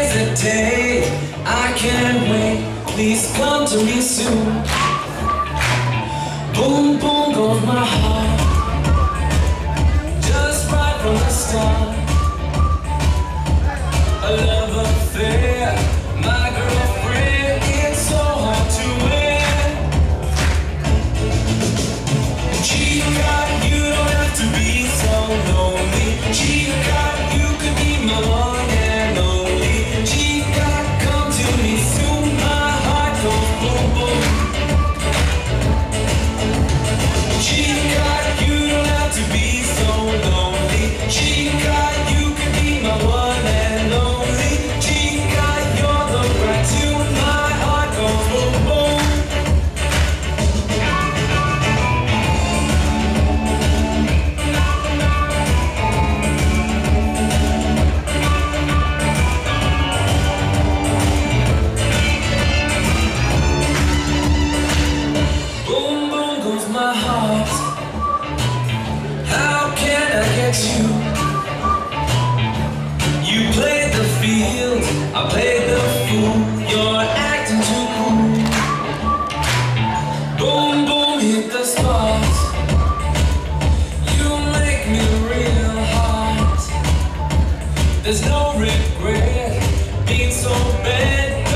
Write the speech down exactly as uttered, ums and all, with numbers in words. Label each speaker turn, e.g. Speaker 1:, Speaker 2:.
Speaker 1: hesitate, I can't wait, please come to me soon. Boom, boom goes my heart, just right from the start. A love affair, my girlfriend, it's so hard to win. Chica, you don't have to be so lonely. Chica, you could be my one and only. Chica, come to me soon, my heart goes boom, boom. Chica, you don't have to be so lonely. Chica, you could be my one and only. Chica, you're the right tune, my heart goes boom, boom. Boom, boom goes my heart. How can I get you? You played the field, I played the fool. You're acting too cool. Boom, boom, hit the spot. You make me real hot. There's no regret being so bad.